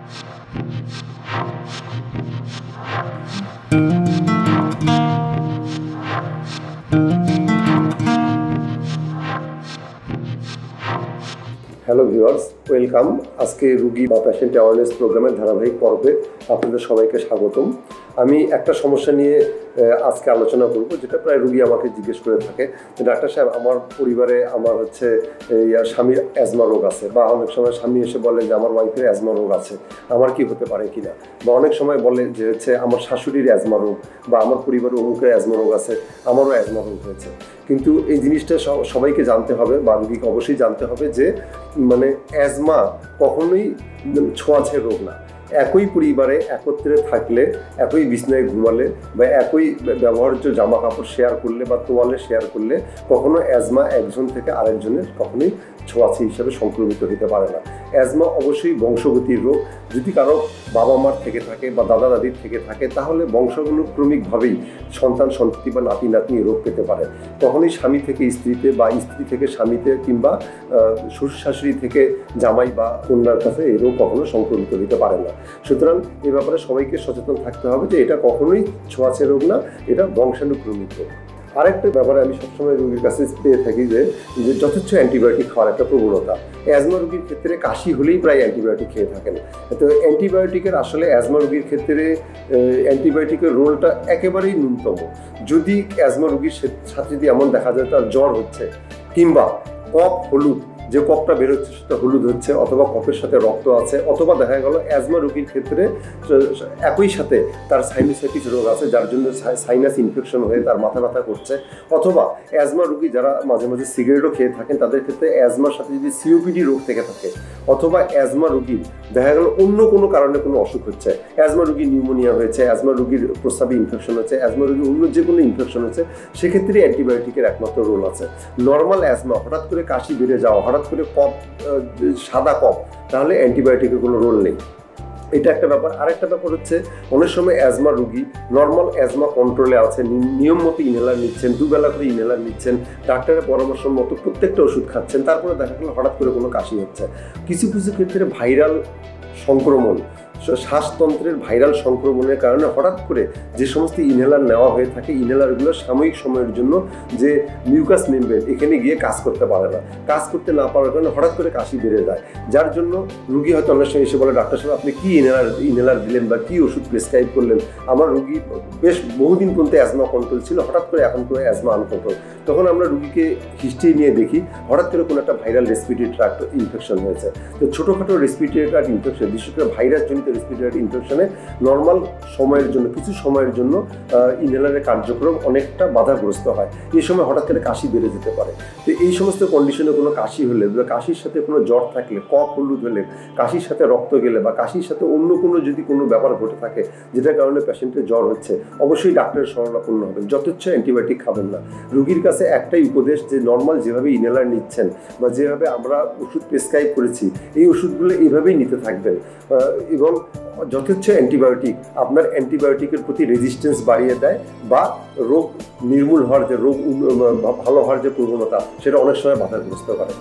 Hello viewers, welcome. আজকে রোগী বা পেশেন্ট অ্যাওয়ারনেস প্রোগ্রামের ধারাবাহিক পর্বে আপনাদের সবাইকে স্বাগতম। আমি একটা সমস্যা নিয়ে আজকে আলোচনা করব, যেটা প্রায় রোগী আমাকে জিজ্ঞেস করে থাকে যে ডাক্তার সাহেব, আমার পরিবারে আমার স্বামীর অ্যাজমা রোগ আছে, বা অনেক সময় স্বামী এসে বলে যে আমার ওয়াইফের অ্যাজমা রোগ আছে, আমার কি হতে পারে কিনা, বা অনেক সময় বলে যে আমার শাশুড়ির অ্যাজমা রোগ, বা আমার পরিবারে অমুকের অ্যাজমা রোগ আছে, আমারও অ্যাজমা রোগ হয়েছে। কিন্তু এই জিনিসটা সবাইকে জানতে হবে, বা রোগীকে অবশ্যই জানতে হবে যে অ্যাজমা কখনোই ছোঁয়াচে রোগ না। একই পরিবারে একত্রে থাকলে, একই বিছনায় ঘুমালে, বা একই ব্যবহার্য জামা কাপড় শেয়ার করলে বা তোয়ালে শেয়ার করলে কখনো অ্যাজমা একজন থেকে আরেকজনের কখনোই ছোঁয়াচে হিসাবে সংক্রমিত হতে পারে না। অ্যাজমা অবশ্যই বংশগতির রোগ। যদি কারো বাবা মার থেকে থাকে বা দাদা দাদির থেকে থাকে, তাহলে বংশানুক্রমিকভাবেই সন্তান সন্ততি বা নাতি নাতনি রোগ পেতে পারে। তখনই স্বামী থেকে স্ত্রীতে, বা স্ত্রী থেকে স্বামীতে, কিংবা শ্বশুর শাশুড়ি থেকে জামাই বা কন্যার কাছে এই রোগ কখনো সংক্রমিত হতে পারে না। সুতরাং এ ব্যাপারে সবাইকে সচেতন থাকতে হবে যে এটা কখনোই ছোঁয়াচে রোগ না, এটা বংশানুক্রমিক রোগ। আরেকটা ব্যাপারে আমি সবসময় রোগীর কাছে পেয়ে থাকি যে যথেচ্ছ অ্যান্টিবায়োটিক খাওয়ার একটা প্রবণতা। অ্যাজমা রোগীর ক্ষেত্রে কাশি হলেই প্রায় অ্যান্টিবায়োটিক খেয়ে থাকেন। তো অ্যান্টিবায়োটিকের আসলে অ্যাজমা রোগীর ক্ষেত্রে অ্যান্টিবায়োটিকের রোলটা একেবারেই ন্যূনতম। যদি অ্যাজমা রোগীর সাথে যদি এমন দেখা যায় তার জ্বর হচ্ছে, কিংবা কফ হলুদ, যে কফটা বেরোচ্ছে সেটা হলুদ হচ্ছে, অথবা কফের সাথে রক্ত আছে, অথবা দেখা গেল অ্যাজমা রোগীর ক্ষেত্রে একই সাথে তার সাইনাসাইটিস রোগ আছে, যার জন্য সাইনাস ইনফেকশন হয়ে তার মাথা ব্যথা করছে, অথবা অ্যাজমা রোগী যারা মাঝে মাঝে সিগারেটও খেয়ে থাকেন তাদের ক্ষেত্রে অ্যাজমার সাথে যদি সিওপিডি রোগ থেকে থাকে, অথবা অ্যাজমা রোগীর দেখা গেল অন্য কোনো কারণে কোনো অসুখ হচ্ছে, অ্যাজমা রোগীর নিউমোনিয়া হয়েছে, অ্যাজমা রোগীর প্রস্রাবে ইনফেকশন হচ্ছে, অ্যাজমা রোগীর অন্য যে কোনো ইনফেকশন হচ্ছে, সেক্ষেত্রে অ্যান্টিবায়োটিকের একমাত্র রোল আছে। নর্মাল অ্যাজমা, হঠাৎ করে কাশি বেড়ে যাওয়া, হঠাৎ করে কফ, সাদা কফ, তাহলে অ্যান্টিবায়োটিকের কোনো রোল নেই। এটা একটা ব্যাপার। আরেকটা ব্যাপার হচ্ছে, অনেক সময় অ্যাজমা রোগী নর্মাল অ্যাজমা কন্ট্রোলে আছে, নিয়ম মতো ইনহেলার নিচ্ছেন, দুবেলা করে ইনহেলার নিচ্ছেন, ডাক্তারের পরামর্শ মতো প্রত্যেকটা ওষুধ খাচ্ছেন, তারপরে দেখা গেল হঠাৎ করে কোনো কাশি হচ্ছে। কিছু কিছু ক্ষেত্রে ভাইরাল সংক্রমণ, শ্বাসতন্ত্রের ভাইরাল সংক্রমণের কারণে হঠাৎ করে যে সমস্ত ইনহেলার নেওয়া হয়ে থাকে, ইনহেলারগুলো সাময়িক সময়ের জন্য যে মিউকাস মেমব্রেন এখানে গিয়ে কাজ করতে পারে না, কাজ করতে না পারার কারণে হঠাৎ করে কাশি বেড়ে যায়, যার জন্য রুগী হয়তো অনেক সময় এসে বলে, ডাক্তার সাহেব আপনি কি ইনহেলার দিলেন বা কি ওষুধ প্রেসক্রাইব করলেন, আমার রুগী বেশ বহুদিন পর্যন্ত অ্যাজমা কন্ট্রোল ছিল, হঠাৎ করে এখন করে অ্যাজমা আনকন্ট্রোল। তখন আমরা রুগীকে হিস্ট্রি নিয়ে দেখি, হঠাৎ করে কোনো একটা ভাইরাল রেসপিরেটরি ট্র্যাক্ট ইনফেকশন হয়েছে। তো ছোটোখাটো রেসপিরেটরি ট্র্যাক্ট ইনফেকশন, বিশেষ করে ভাইরাসজনিত রেসপিরেটরি ইনফেকশনে নর্মাল সময়ের জন্য, কিছু সময়ের জন্য ইনহেলারের কার্যক্রম অনেকটা বাধাগ্রস্ত হয়। এই সময় হঠাৎ করে কাশি বেড়ে যেতে পারে। তো এই সমস্ত কন্ডিশনে কোনো কাশি হলে, বা কাশির সাথে কোনো জ্বর থাকলে, কফ হলুদ হলে, কাশির সাথে রক্ত গেলে, বা কাশির সাথে অন্য কোনো যদি কোনো ব্যাপার ঘটে থাকে যেটার কারণে পেশেন্টের জ্বর হচ্ছে, অবশ্যই ডাক্তারের শরণাপন্ন হবেন, যথেচ্ছ অ্যান্টিবায়োটিক খাবেন না। রোগীর কাছে একটাই উপদেশ যে নর্মাল যেভাবে ইনহেলার নিচ্ছেন বা যেভাবে আমরা ওষুধ প্রেসক্রাইব করেছি, এই ওষুধগুলো এইভাবেই নিতে থাকবেন, এবং যথেচ্ছ অ্যান্টিবায়োটিক আপনার অ্যান্টিবায়োটিকের প্রতি রেজিস্ট্যান্স বাড়িয়ে দেয়, বা রোগ নির্মূল হওয়ার যে রোগ ভালো হওয়ার যে প্রবণতা, সেটা অনেক সময় বাধাগ্রস্ত করে।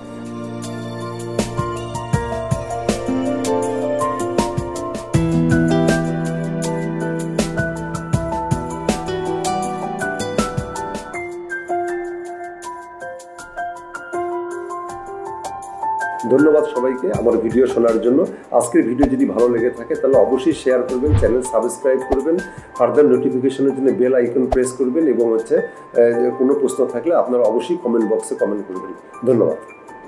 ধন্যবাদ সবাইকে আমার ভিডিও শোনার জন্য। আজকের ভিডিও যদি ভালো লেগে থাকে তাহলে অবশ্যই শেয়ার করবেন, চ্যানেল সাবস্ক্রাইব করবেন, ফার্দার নোটিফিকেশনের জন্য বেল আইকন প্রেস করবেন, এবং কোনো প্রশ্ন থাকলে আপনারা অবশ্যই কমেন্ট বক্সে কমেন্ট করবেন। ধন্যবাদ।